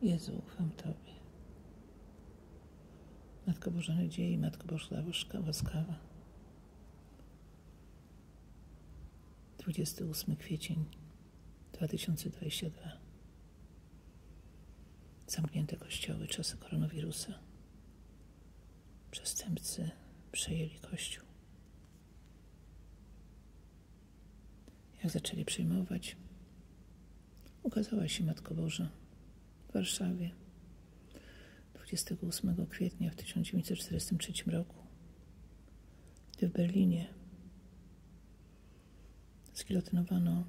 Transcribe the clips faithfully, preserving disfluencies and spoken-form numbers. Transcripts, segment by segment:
Jezu, ufam Tobie. Matko Boża Nadziei, Matko Boża łaskawa. dwudziesty ósmy kwiecień dwa tysiące dwudziesty drugi. Zamknięte kościoły, czasy koronawirusa. Przestępcy przejęli Kościół. Jak zaczęli przejmować, ukazała się Matko Boża w Warszawie dwudziestego ósmego kwietnia w tysiąc dziewięćset czterdziestym trzecim roku, gdy w Berlinie zgilotynowano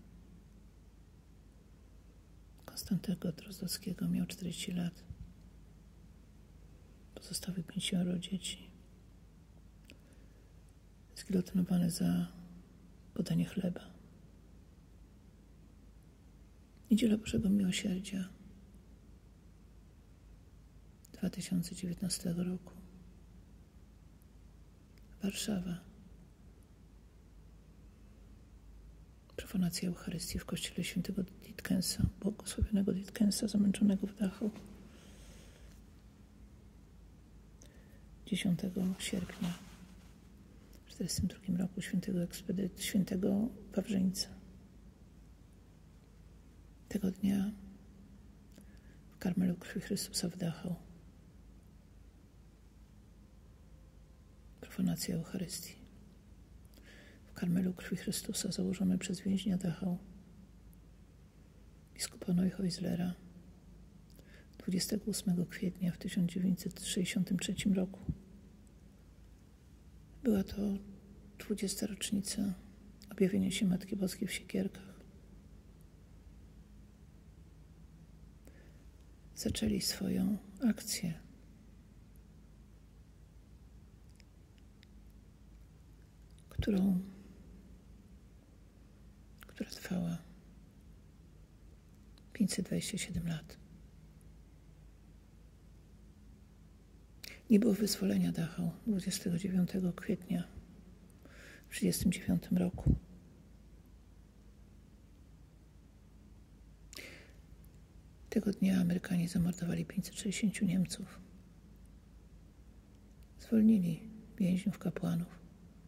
Konstantego Drozdowskiego, miał czterdzieści lat. Pozostałych pięcioro dzieci zgilotynowane za podanie chleba. Niedziela Bożego Miłosierdzia dwa tysiące dziewiętnastego roku. Warszawa. Profanacja Eucharystii w kościele świętego Ditkensa, błogosławionego Ditkensa, zamęczonego w Dachau. dziesiątego sierpnia w czterdziestym drugim roku świętego, ekspedy- świętego Wawrzyńca. Tego dnia w Karmelu Krwi Chrystusa w Dachau. Profanacja Eucharystii. W Karmelu Krwi Chrystusa założone przez więźnia Dachau, biskupa Neuhäuslera, dwudziestego ósmego kwietnia w tysiąc dziewięćset sześćdziesiątym trzecim roku. Była to dwudziesta rocznica objawienia się Matki Boskiej w Siekierkach. Zaczęli swoją akcję. Którą, która trwała pięćset dwadzieścia siedem lat. Nie było wyzwolenia Dachau dwudziestego dziewiątego kwietnia w tysiąc dziewięćset trzydziestym dziewiątym roku. Tego dnia Amerykanie zamordowali pięćset sześćdziesięciu Niemców. Zwolnili więźniów kapłanów.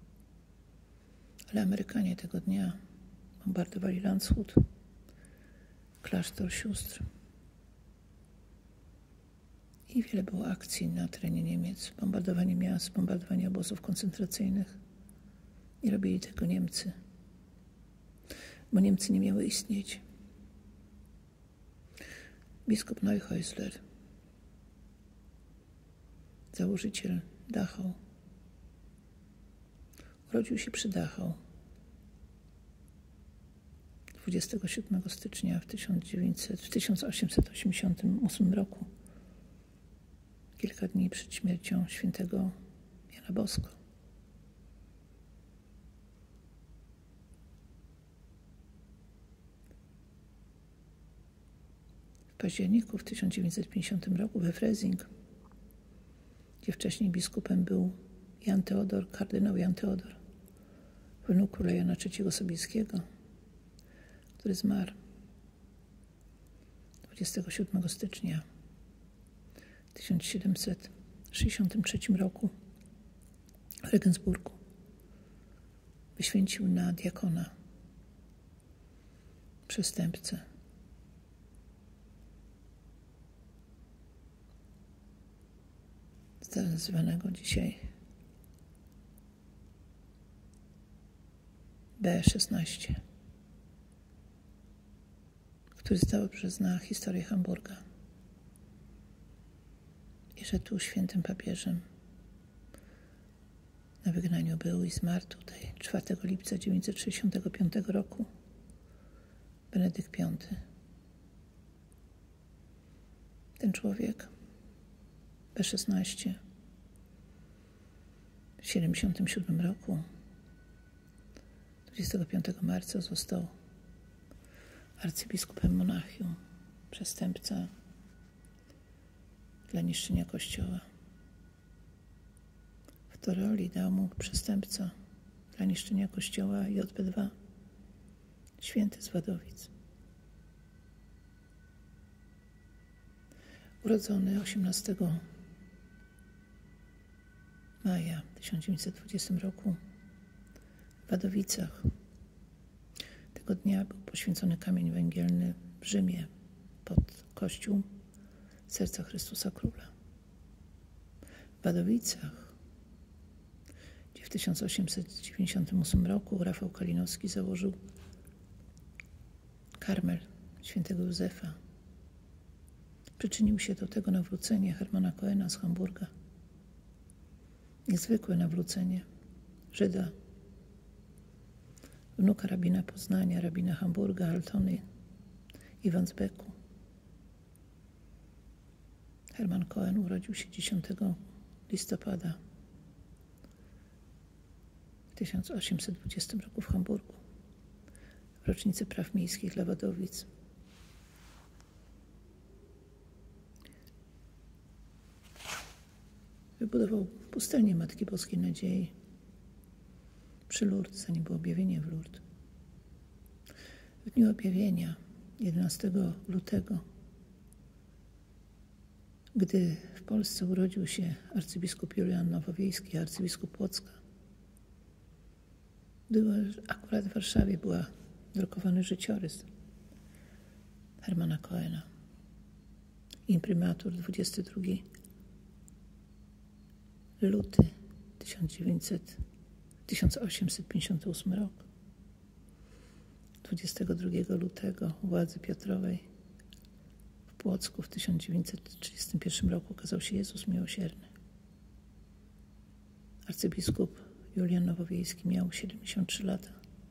Ale Amerykanie tego dnia bombardowali Landshut, klasztor sióstr. I wiele było akcji na terenie Niemiec. Bombardowanie miast, bombardowanie obozów koncentracyjnych. Nie robili tego Niemcy, bo Niemcy nie miały istnieć. Biskup Neuhäusler, założyciel Dachau, urodził się przy Dachau dwudziestego siódmego stycznia w tysiąc osiemset osiemdziesiątym ósmym roku, kilka dni przed śmiercią świętego Jana Bosko. W październiku w tysiąc dziewięćset pięćdziesiątym roku we Freising, gdzie wcześniej biskupem był Jan Teodor, kardynał Jan Teodor, wnuk króla Jana trzeciego Sobieskiego, który zmarł dwudziestego siódmego stycznia w tysiąc siedemset sześćdziesiątym trzecim roku w Regensburgu. Wyświęcił na diakona przestępcę. Nazywanego dzisiaj B szesnaście, który dobrze zna historię Hamburga i że tu świętym papieżem na wygnaniu był i zmarł tutaj czwartego lipca tysiąc dziewięćset sześćdziesiątego piątego roku Benedykt piąty. Ten człowiek B szesnaście w siedemdziesiątym siódmym roku dwudziestego piątego marca został arcybiskupem Monachium, przestępca dla niszczenia Kościoła. W Toroli dał mu przestępca dla niszczenia Kościoła J P dwa, święty z Wadowic. Urodzony osiemnastego maja tysiąc dziewięćset dwudziestego roku w Wadowicach. Tego dnia był poświęcony kamień węgielny w Rzymie pod kościół Serca Chrystusa Króla. W Wadowicach, gdzie w tysiąc osiemset dziewięćdziesiątym ósmym roku Rafał Kalinowski założył Karmel świętego Józefa, przyczynił się do tego nawrócenie Hermana Cohena z Hamburga. Niezwykłe nawrócenie Żyda, wnuka rabina Poznania, rabina Hamburga, Altony i Wandsbeku. Herman Cohen urodził się dziesiątego listopada w tysiąc osiemset dwudziestym roku w Hamburgu, w rocznicę praw miejskich dla Wadowic. Wybudował pustelnię Matki Boskiej Nadziei przy Lourdes, zanim było objawienie w Lourdes. W dniu objawienia, jedenastego lutego, gdy w Polsce urodził się arcybiskup Julian Nowowiejski, arcybiskup Płocka, było, akurat w Warszawie była drukowany życiorys Hermana Cohena. Imprimatur dwudziestego drugiego luty tysiąc osiemset pięćdziesiątego ósmego rok. dwudziestego drugiego lutego władzy Piotrowej w Płocku w tysiąc dziewięćset trzydziestym pierwszym roku okazał się Jezus Miłosierny. Arcybiskup Julian Nowowiejski miał siedemdziesiąt trzy lata.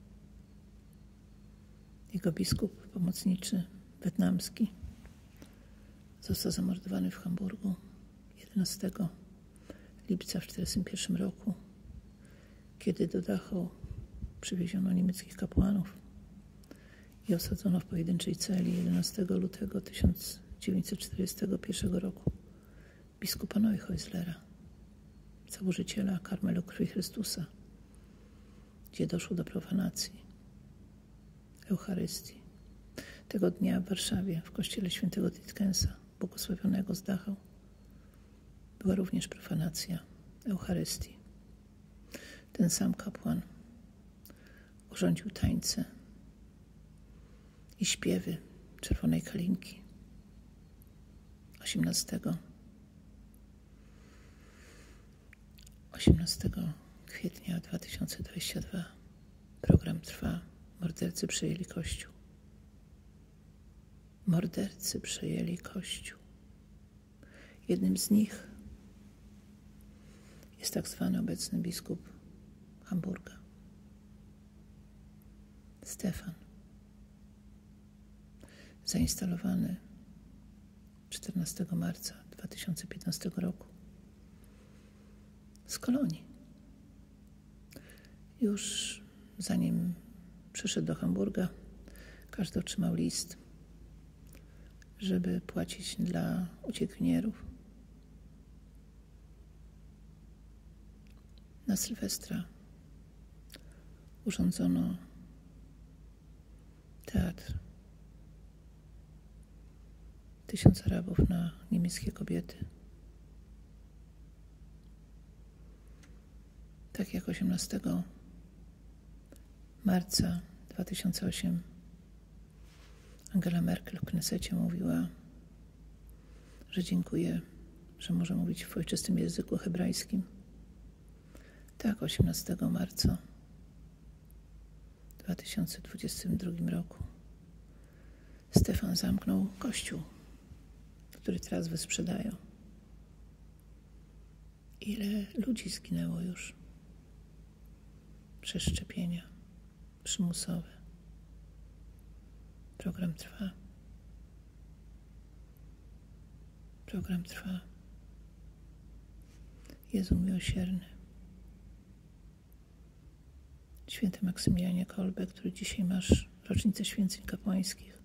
Jego biskup pomocniczy wietnamski został zamordowany w Hamburgu jedenastego lipca w tysiąc dziewięćset czterdziestym pierwszym roku, kiedy do Dachau przywieziono niemieckich kapłanów i osadzono w pojedynczej celi jedenastego lutego tysiąc dziewięćset czterdziestego pierwszego roku biskupa Neuhäuslera, założyciela Karmelu Krwi Chrystusa, gdzie doszło do profanacji Eucharystii. Tego dnia w Warszawie, w kościele świętego Ditkensa, błogosławionego z Dachau, była również profanacja Eucharystii. Ten sam kapłan urządził tańce i śpiewy Czerwonej Kalinki. osiemnastego kwietnia dwa tysiące dwudziestego drugiego program trwa. Mordercy przejęli Kościół. Mordercy przejęli Kościół. Jednym z nich jest tak zwany obecny biskup Hamburga, Stefan, zainstalowany czternastego marca dwa tysiące piętnastego roku z Kolonii. Już zanim przyszedł do Hamburga, każdy otrzymał list, żeby płacić dla uciekinierów. Na Sylwestra urządzono teatr. Tysiąc Arabów na niemieckie kobiety. Tak jak osiemnastego marca dwa tysiące ósmego Angela Merkel w Knesecie mówiła, że dziękuję, że może mówić w ojczystym języku hebrajskim. Tak, osiemnastego marca dwa tysiące dwudziestego drugiego roku Stefan zamknął kościół, który teraz wysprzedają. Ile ludzi zginęło już przez szczepienia przymusowe. Program trwa. Program trwa. Jezu Miłosierny. Święty Maksymilianie Kolbe, który dzisiaj masz rocznicę święceń kapłańskich.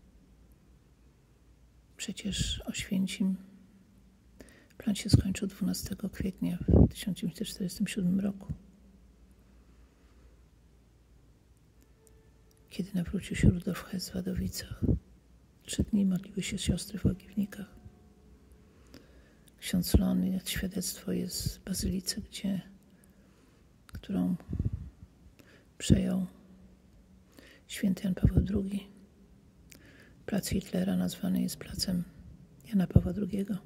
Przecież Oświęcim plan się skończył dwunastego kwietnia w tysiąc dziewięćset czterdziestym siódmym roku. Kiedy nawrócił się Rudolf Hess w Wadowicach. Trzy dni modliły się siostry w Łagiewnikach. ksiądz Lony, świadectwo jest w bazylice, gdzie, którą przejął święty Jan Paweł drugi. Plac Hitlera nazwany jest placem Jana Pawła drugiego.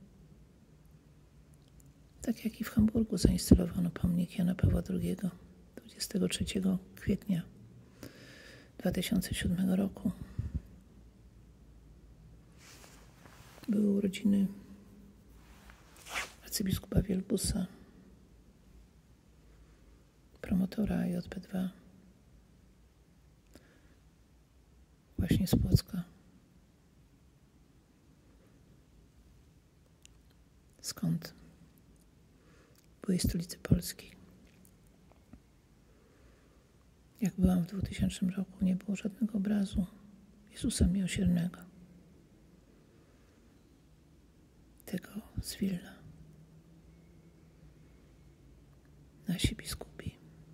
Tak jak i w Hamburgu zainstalowano pomnik Jana Pawła drugiego dwudziestego trzeciego kwietnia dwa tysiące siódmego roku. Były urodziny arcybiskupa Wielbusa, promotora J P dwa, właśnie z Płocka, skąd byłej stolicy Polski. Jak byłam w dwutysięcznym roku, nie było żadnego obrazu Jezusa Miłosiernego, tego z Wilna. Nasi biskupi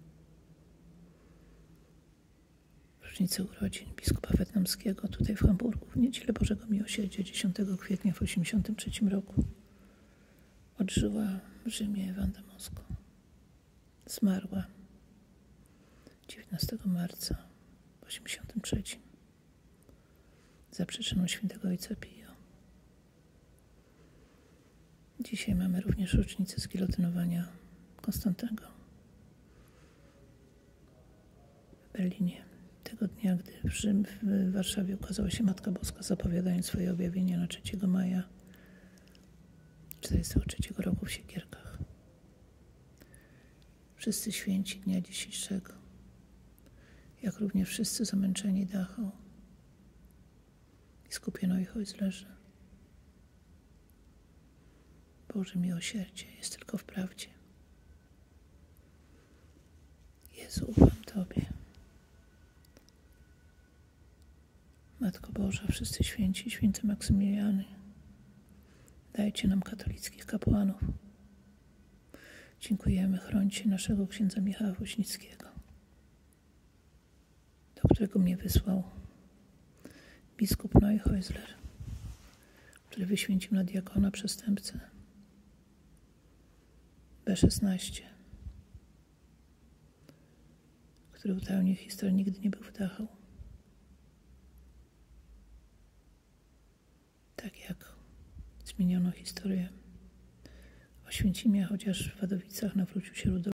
w rocznicę urodzin biskupa wietnamskiego tutaj w Hamburgu w Niedzielę Bożego Miłosierdzia dziesiątego kwietnia w osiemdziesiątym trzecim roku odżyła w Rzymie Wanda Mosko. Zmarła dziewiętnastego marca w osiemdziesiątym trzecim za przyczyną świętego ojca Pio. Dzisiaj mamy również rocznicę zgilotynowania Konstantego w Berlinie. Tego dnia, gdy w, Rzym, w Warszawie ukazała się Matka Boska, zapowiadając swoje objawienia na trzeciego maja czterdziestego trzeciego roku w Siekierkach. Wszyscy święci dnia dzisiejszego, jak również wszyscy zamęczeni Dachau i skupieni Neuhäuslerze. Boże miłosierdzie jest tylko w prawdzie. Jezu, ufam Tobie. Matko Boża, wszyscy święci, święty Maksymiliany, dajcie nam katolickich kapłanów. Dziękujemy, chrońcie naszego księdza Michała Woźnickiego, do którego mnie wysłał biskup Neuhäusler, który wyświęcił na diakona przestępcę B szesnaście, który utajnił historię, nigdy nie był w Dachau. Tak jak zmieniono historię Oświęcimia, chociaż w Wadowicach nawrócił się Rudolf